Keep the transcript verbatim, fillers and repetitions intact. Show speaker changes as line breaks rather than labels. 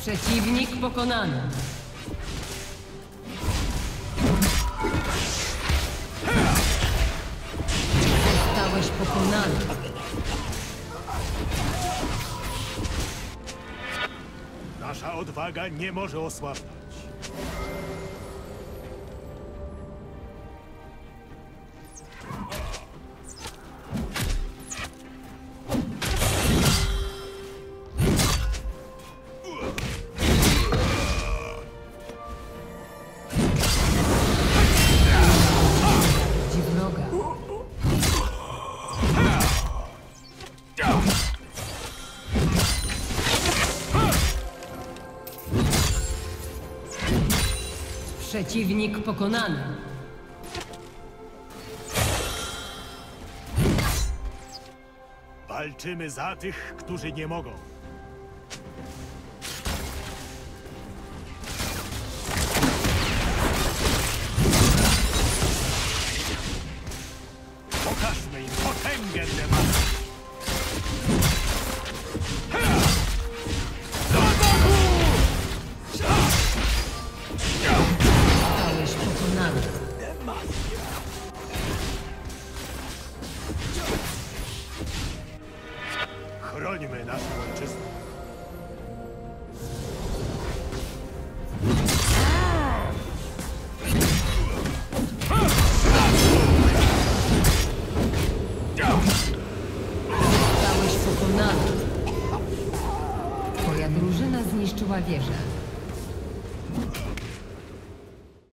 Przeciwnik pokonany. Zostałeś pokonany.
Nasza odwaga nie może osłabnąć.
Przeciwnik pokonany.
Walczymy za tych, którzy nie mogą. Pokażmy im potęgę demona.
Zostałeś pokonany.
Chrońmy naszą ojczyznę.
Zostałeś pokonany. Twoja drużyna zniszczyła wieżę.